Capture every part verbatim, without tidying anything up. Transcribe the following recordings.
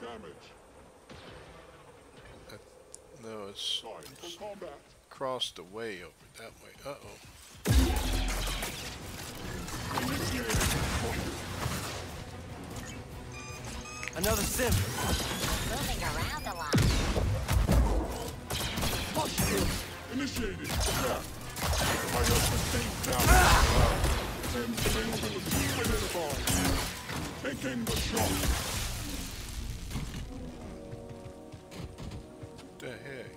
damage. Uh, no, it's, Time it's for combat. crossed away over that way. Uh-oh. Another sim. Moving around a lot. Initiated. Yeah. I have sustained damage. Sim availability identified. Taking the shot. What the heck?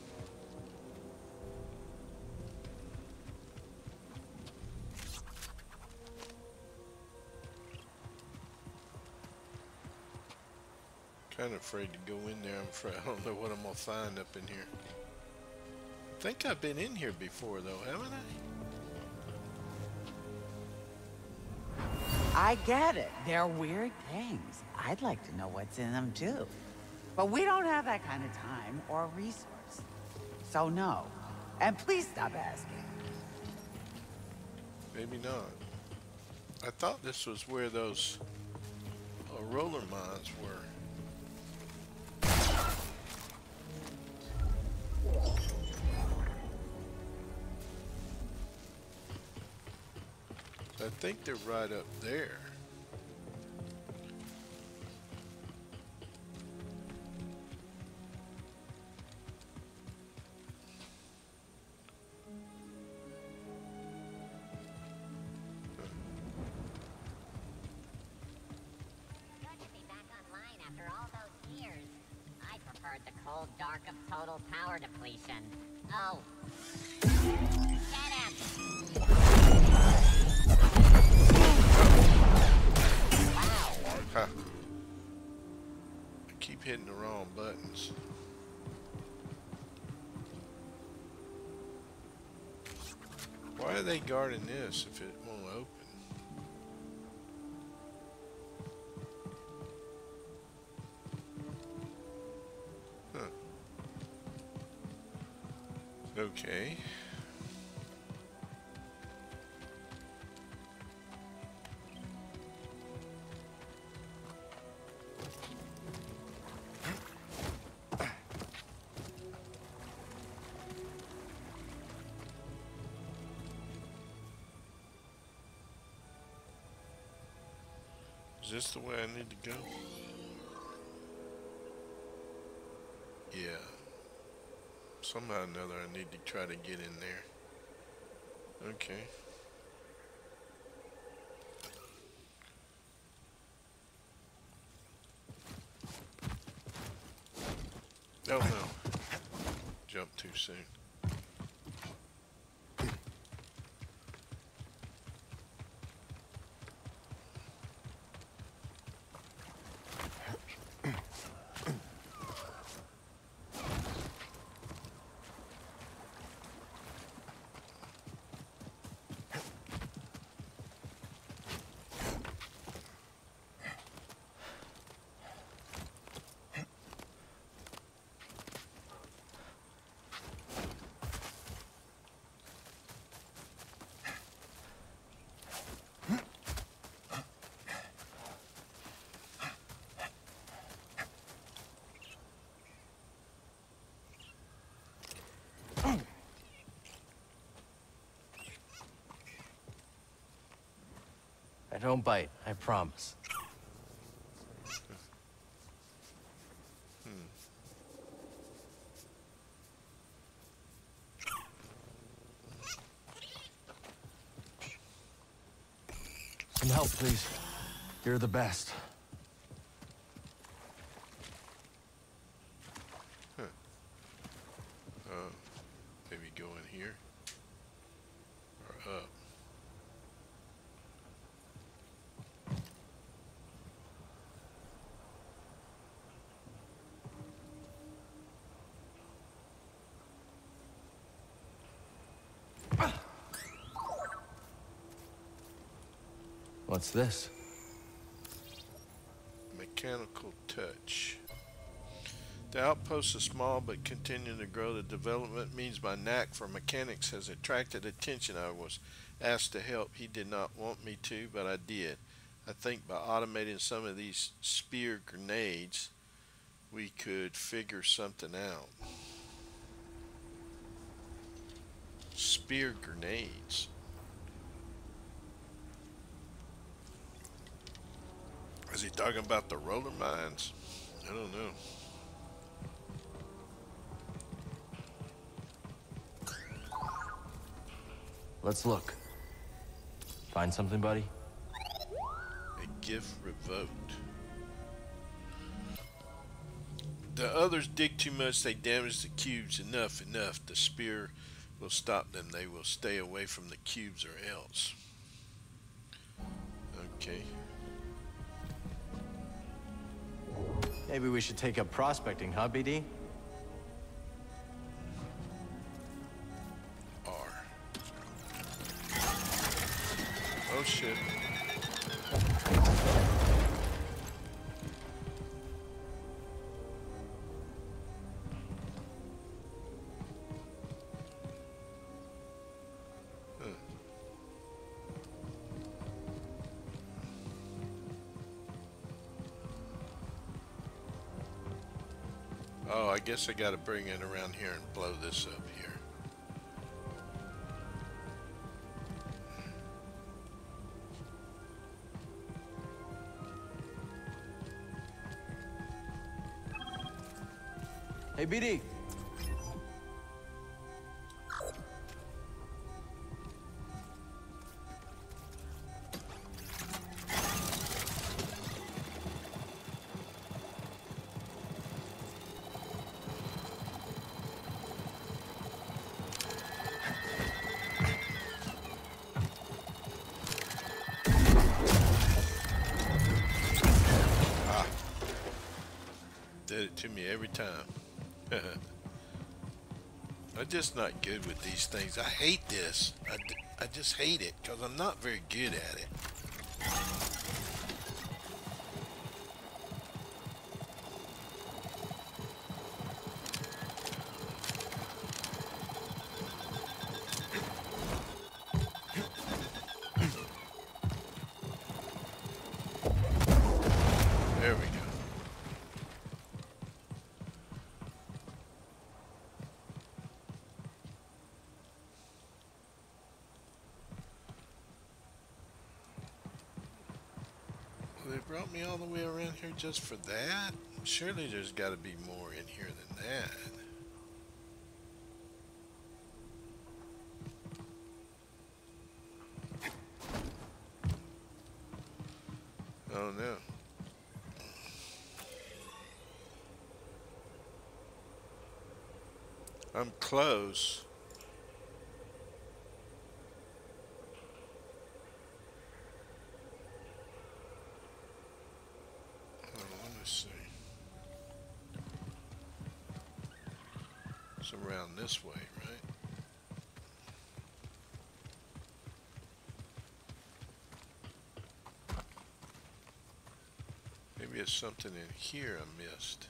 Kind of afraid to go in there. I'm afraid I don't know what I'm gonna find up in here. I think I've been in here before, though, haven't I? I get it. They're weird things. I'd like to know what's in them, too. But we don't have that kind of time or resource. So no. And please stop asking. Maybe not. I thought this was where those uh, roller mines were. I think they're right up there. Good to be back online after all those years. I preferred the cold dark of total power depletion. Oh. Get him! Wow. Huh. I keep hitting the wrong buttons. Why are they guarding this if it won't open? Huh. Okay. Is this the way I need to go? Yeah. Somehow or another I need to try to get in there. Okay. Oh no. Jumped too soon. I don't bite, I promise. Some help, please. You're the best. Huh. Uh, maybe go in here. Or up. What's this? Mechanical touch. The outpost is small but continuing to grow. The development means my knack for mechanics has attracted attention. I was asked to help. He did not want me to, but I did. I think by automating some of these spear grenades, we could figure something out. Spear grenades. Is he talking about the roller mines? I don't know. Let's look. Find something, buddy? A gift revoked. The others dig too much, they damage the cubes. Enough, enough. The spear will stop them. They will stay away from the cubes or else. Okay. Maybe we should take up prospecting, huh, B D? R. Oh shit. Oh, I guess I gotta bring it around here and blow this up here. Hey, B D. Did it to me every time. I'm just not good with these things. I hate this. I, d I just hate it because I'm not very good at it. There we go. They brought me all the way around here just for that? Surely there's got to be more in here than that. Oh no. I'm close. It's around this way, right? Maybe it's something in here I missed.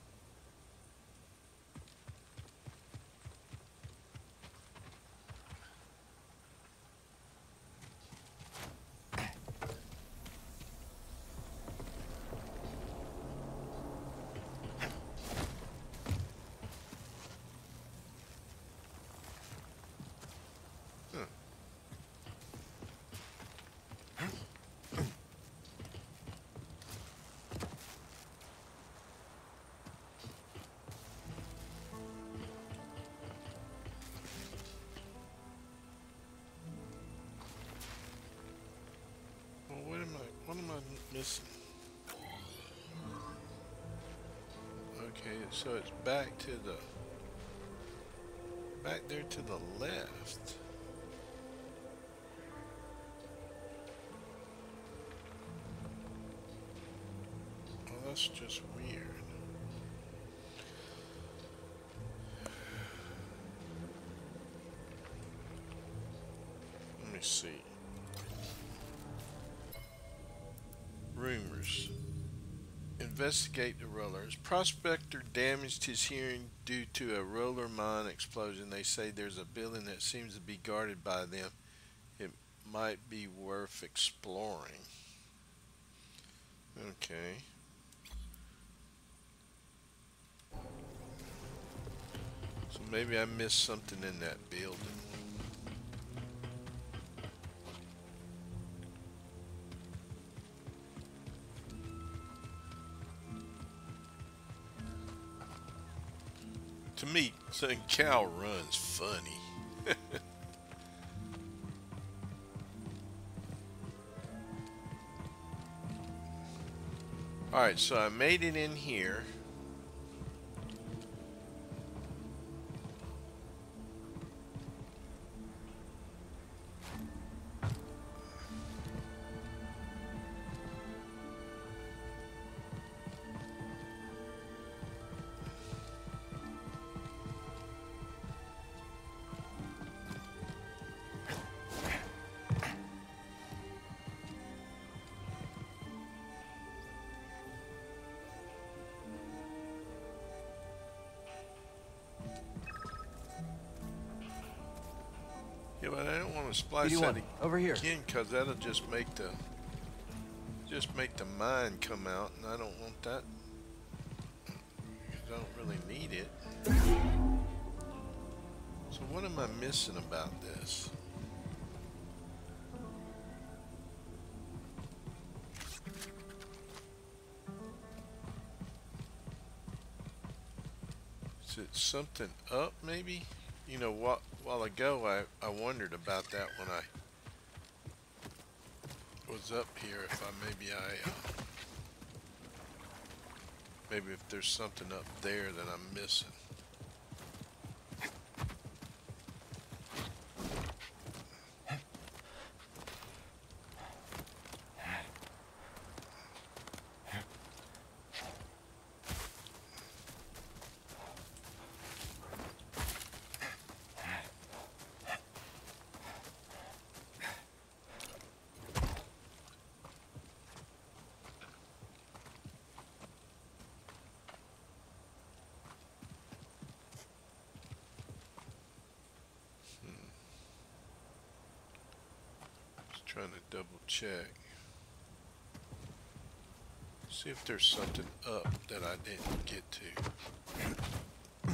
What am I, what am I missing? Okay, so it's back to the, back there to the left. Well, that's just weird. Let me see. Rumors. Investigate the rollers. Prospector damaged his hearing due to a roller mine explosion. They say there's a building that seems to be guarded by them. It might be worth exploring. Okay. maybe I missed something in that building. To me, saying cow runs funny. Alright, so I made it in here. Yeah, but I don't want to splice that eighty-one, over here. again because that'll just make the just make the mine come out, and I don't want that. I don't really need it. So what am I missing about this? Is it something up, maybe? You know, what, while ago I, I wondered about that when I was up here, if I maybe I, uh, maybe if there's something up there that I'm missing. Trying to double check. See if there's something up that I didn't get to.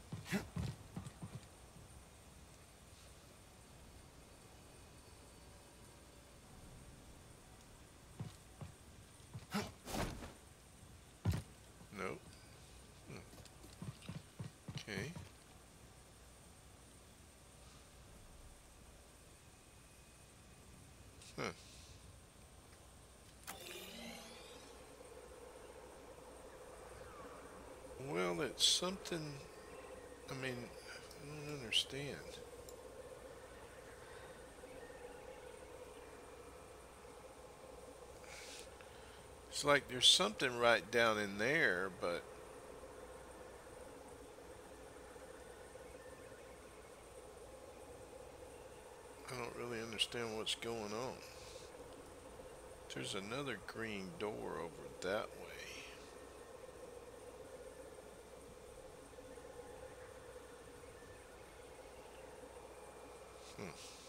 Nope. Hmm. Okay. Huh. Well, it's something, I mean, I don't understand. It's like there's something right down in there, but I don't really understand what's going on. There's another green door over that way. Hmm.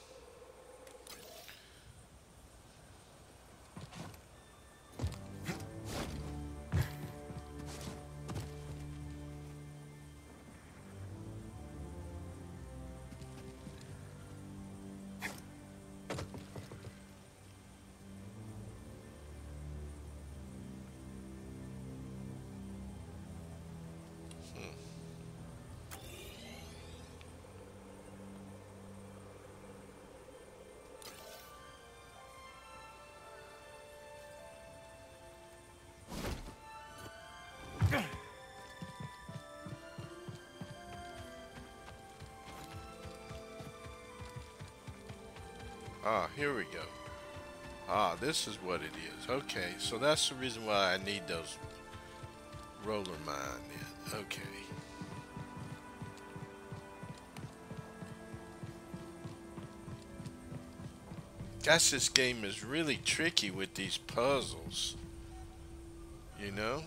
Ah, here we go. Ah, this is what it is. Okay, so that's the reason why I need those roller mine in. Okay. Guess this game is really tricky with these puzzles. You know?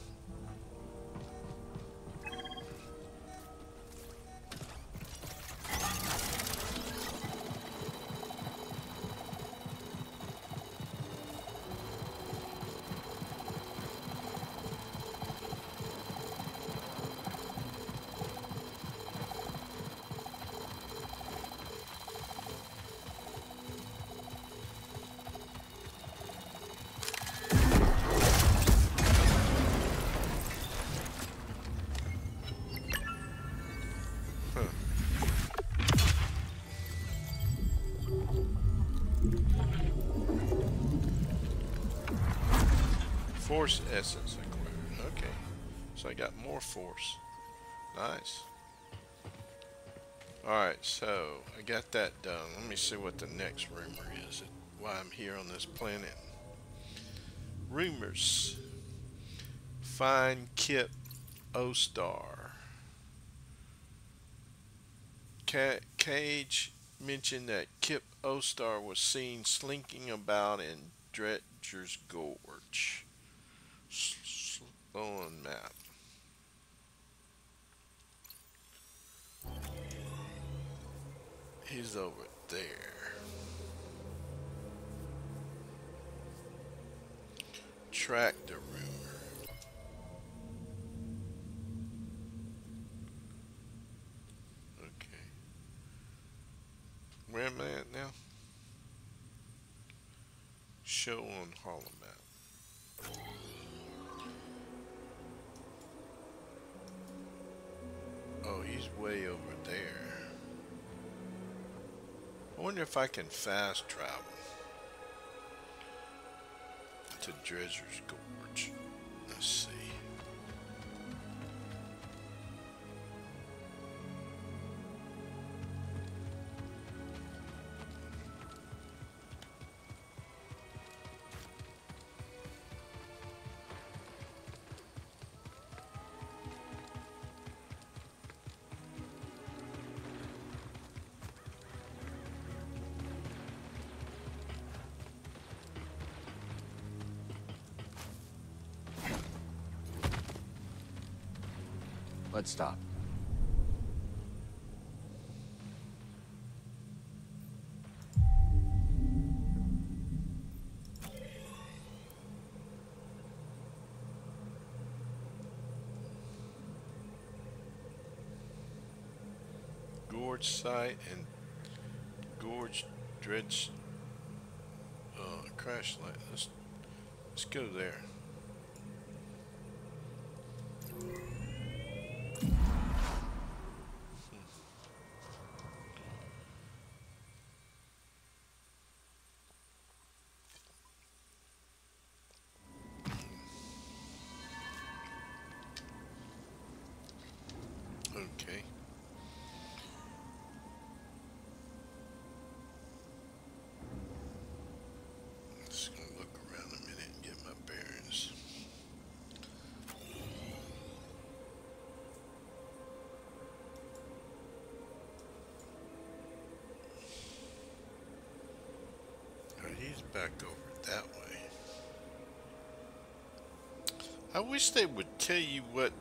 Force essence acquired. Okay. So I got more force. Nice. Alright, so I got that done. Let me see what the next rumor is. Why I'm here on this planet. Rumors. Find Kip O-Star. Ca Cage mentioned that Kip O-Star was seen slinking about in Dredger's Gorge. Sloan map. He's over there. Track the rumor. Okay. Where am I at now? Show on holomap. Oh, he's way over there. I wonder if I can fast travel to Dredger's Gorge. Let's see. Let's stop. Gorge site and Gorge Dredge uh, crash light. Let's let's go there. Okay. Just gonna look around a minute and get my bearings. Alright, he's back over that way. I wish they would tell you what,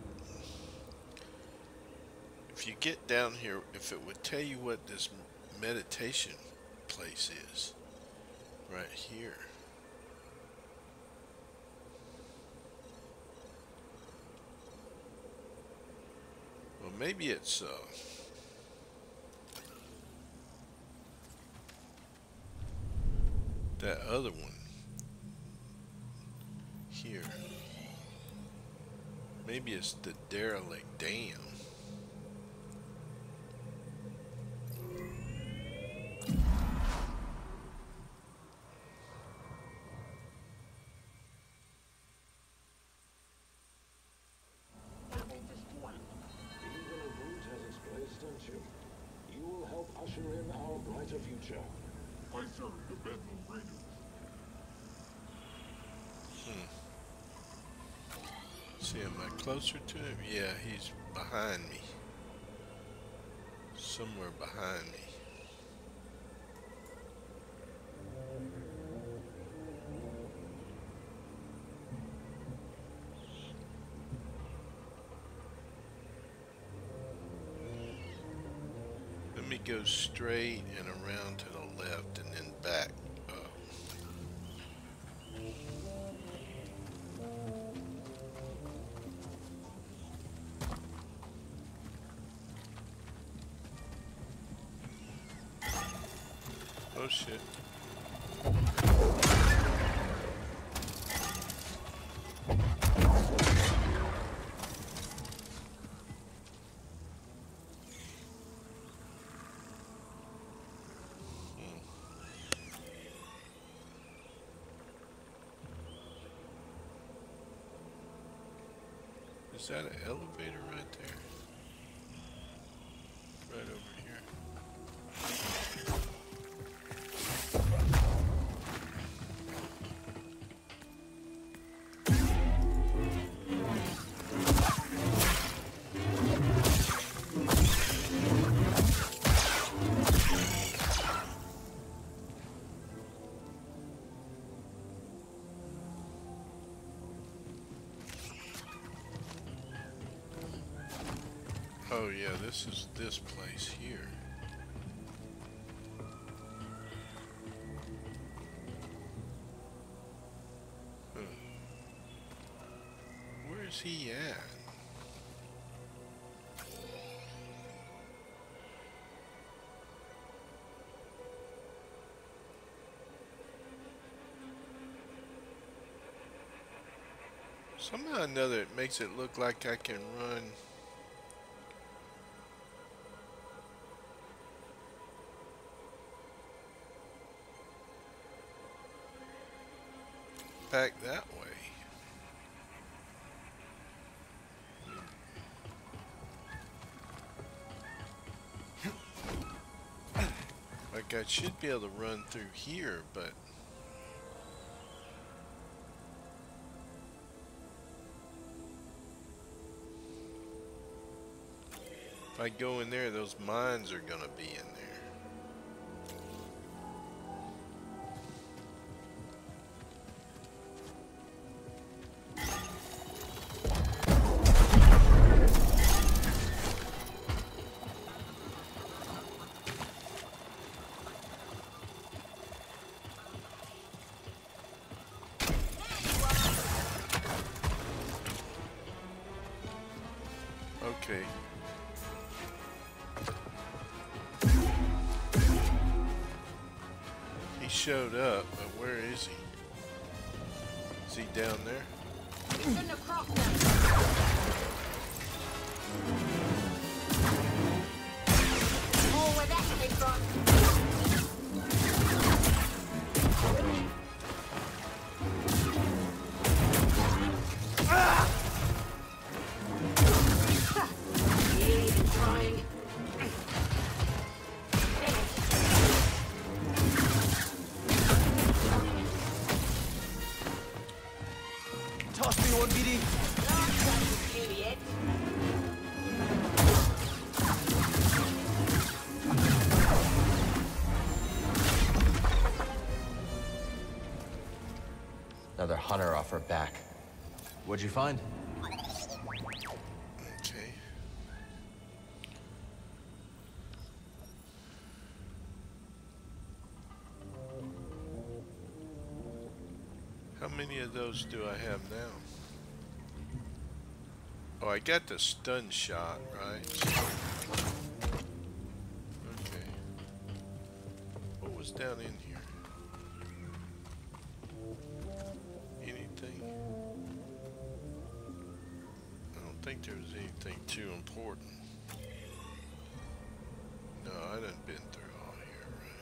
if you get down here, if it would tell you what this meditation place is right here. Well, maybe it's uh that other one here. Maybe it's the derelict dam. You will help usher in our brighter future. I serve the Bedlam Raiders. See, am I closer to him? Yeah, he's behind me. Somewhere behind me. Let me go straight and around to the left and then back up. Oh shit. Is that an elevator right there? Right over here. Oh yeah, this is this place here. Huh. Where's he at? Somehow or another it makes it look like I can run. Back that way. Like I should be able to run through here, but if I go in there, those mines are gonna be in there. Okay. He showed up, but where is he? Is he down there? Shouldn't have crossed them. Oh, where that came from. Toss me one, B D. Idiot. Another hunter off her back. What'd you find? Okay. How many of those do I have now? Oh, I got the stun shot, right? Okay. What was down in here? Anything? I don't think there was anything too important. No, I done been through all here, right?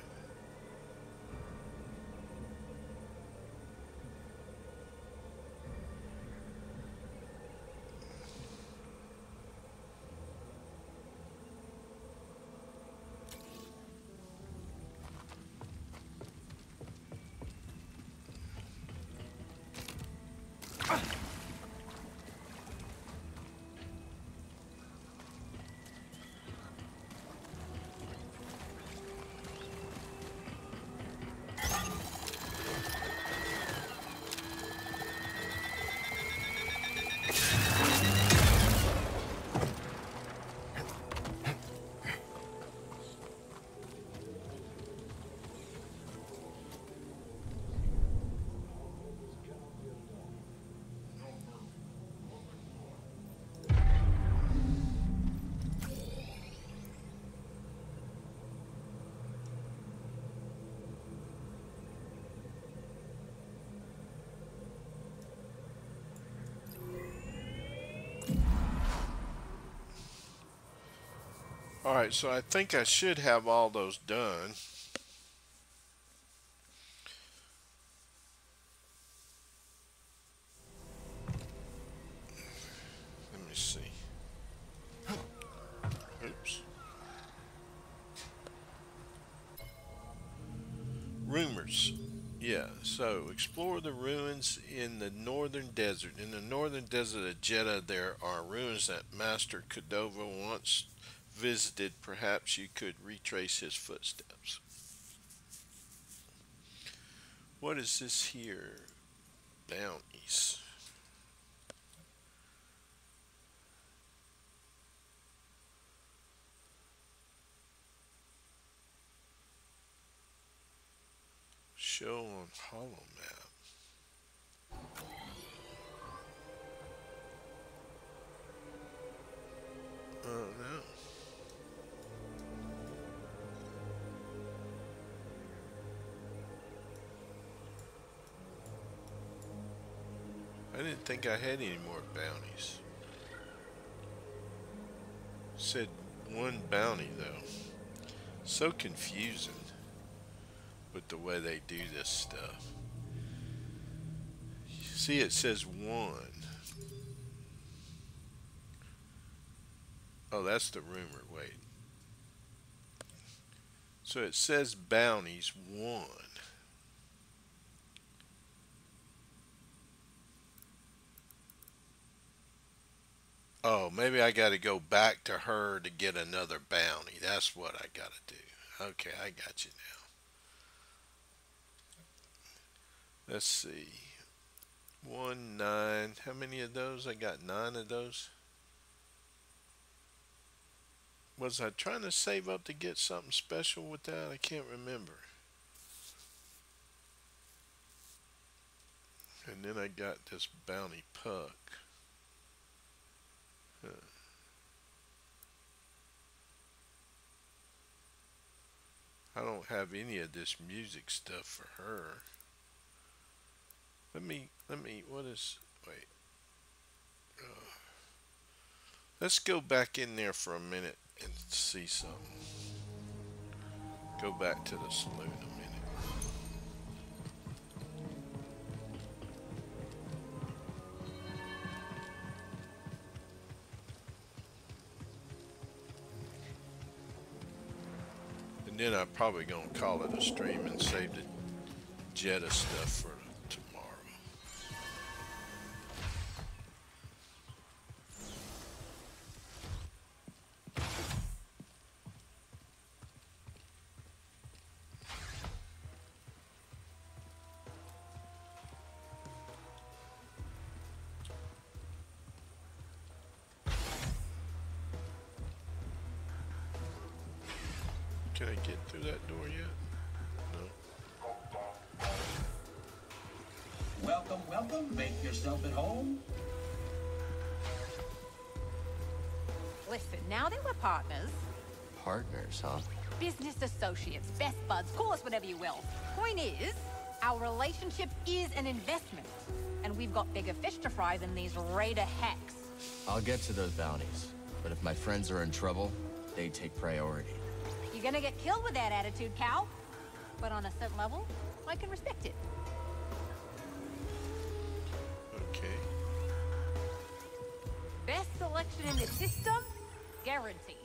Alright, so I think I should have all those done. Let me Yeah, so explore the ruins in the northern desert. In the northern desert of Jeddah, there are ruins that Master Cordova once visited. Perhaps you could retrace his footsteps. What is this here? Bounties. Show on holo map. Oh no. I didn't think I had any more bounties. Said one bounty though. So confusing with the way they do this stuff. See, it says one. Oh, that's the rumor. Wait. So it says bounties one. Oh, maybe I got to go back to her to get another bounty. That's what I got to do. Okay, I got you now. Let's see. One, nine. How many of those? I got nine of those. Was I trying to save up to get something special with that? I can't remember. And then I got this bounty puck. Huh. I don't have any of this music stuff for her. Let me, let me, what is, wait. Uh, let's go back in there for a minute and see something. Go back to the saloon a minute. And then I'm probably gonna call it a stream and save the Jeddah stuff for tomorrow. Can I get through that door yet? No. Welcome, welcome. Make yourself at home. Listen, now that we're partners, Partners, huh? business associates, best buds, call us whatever you will. Point is, our relationship is an investment, and we've got bigger fish to fry than these raider hacks. I'll get to those bounties, but if my friends are in trouble, they take priority. You're gonna get killed with that attitude, Cal. But on a certain level, I can respect it. Okay. Best selection in the system, guaranteed.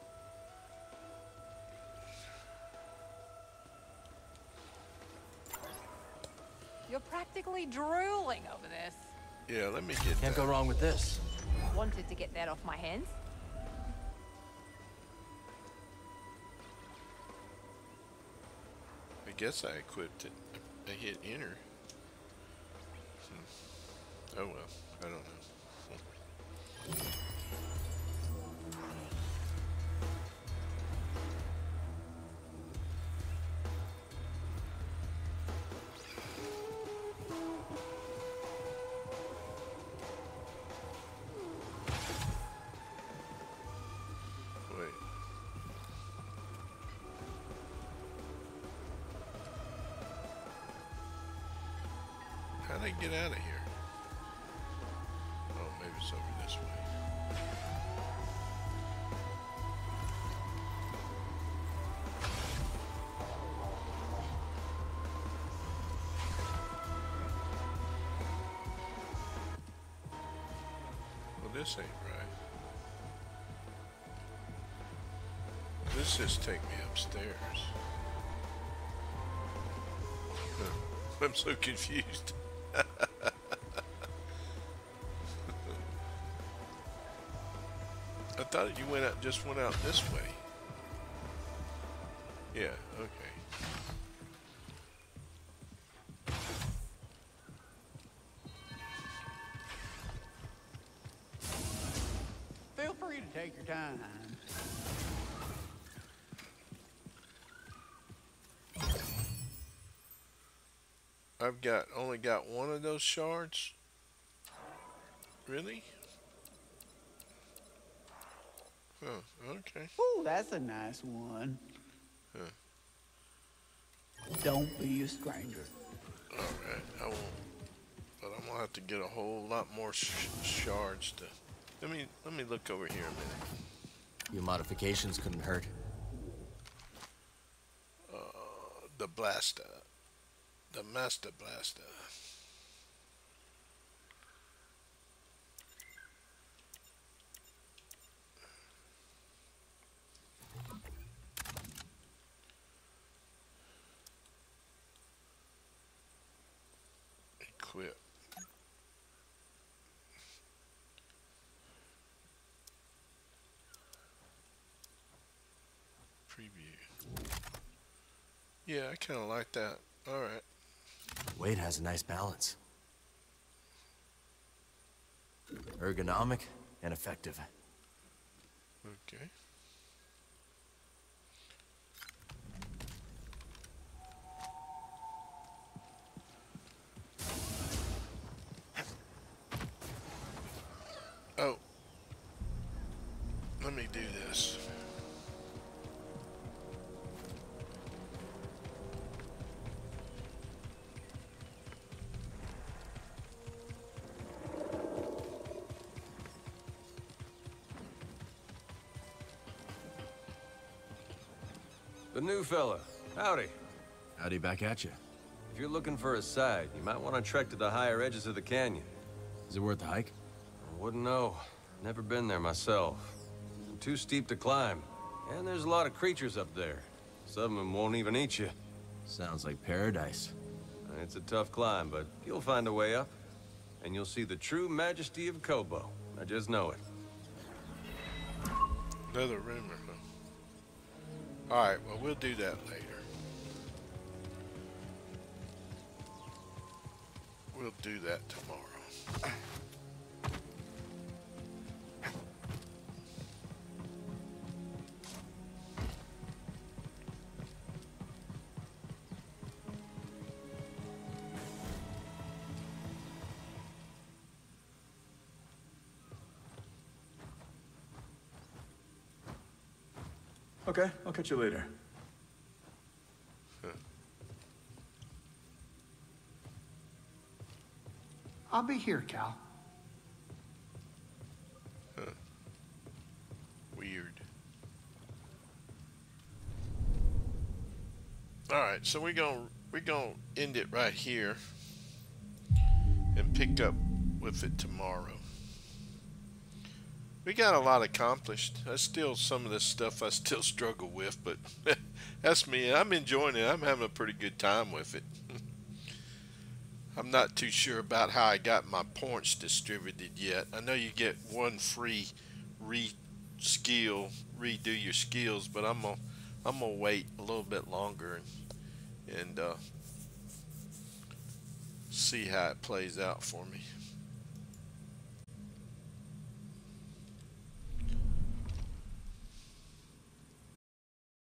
You're practically drooling over this. Yeah, let me get Can't that. go wrong with this. Wanted to get that off my hands. I guess I equipped it. I hit enter. Hmm. Oh well, I don't know. Wait. How'd I get out of here? Oh, maybe it's over this way. Well, this ain't right. This just take me upstairs. Huh. I'm so confused. I thought you went out, just went out this way. Yeah, okay. Feel free to take your time. I've got only got one of those shards. Really? Oh, okay. Ooh, that's a nice one. Huh. Don't be a stranger. Alright, I won't. But I'm gonna have to get a whole lot more sh shards to. Let me let me look over here a minute. Your modifications couldn't hurt. Uh, the blaster, the master blaster. Equip. Preview. Yeah, I kind of like that. All right. Wade has a nice balance. Ergonomic and effective. Okay. Oh. Let me do this. The new fella. Howdy. Howdy back at you. If you're looking for a side, you might want to trek to the higher edges of the canyon. Is it worth the hike? I wouldn't know. Never been there myself. Too steep to climb. And there's a lot of creatures up there. Some of them won't even eat you. Sounds like paradise. It's a tough climb, but you'll find a way up. And you'll see the true majesty of Koboh. I just know it. Another rumor, huh? Alright, well, we'll do that later. We'll do that tomorrow. Okay, I'll catch you later. Huh. I'll be here, Cal. Huh. Weird. Alright, so we're gonna we're gonna end it right here and pick up with it tomorrow. We got a lot accomplished. That's still some of this stuff I still struggle with, but that's me. I'm enjoying it. I'm having a pretty good time with it. I'm not too sure about how I got my points distributed yet. I know you get one free re-skill, redo your skills, but I'm gonna I'm gonna wait a little bit longer and, and uh, see how it plays out for me.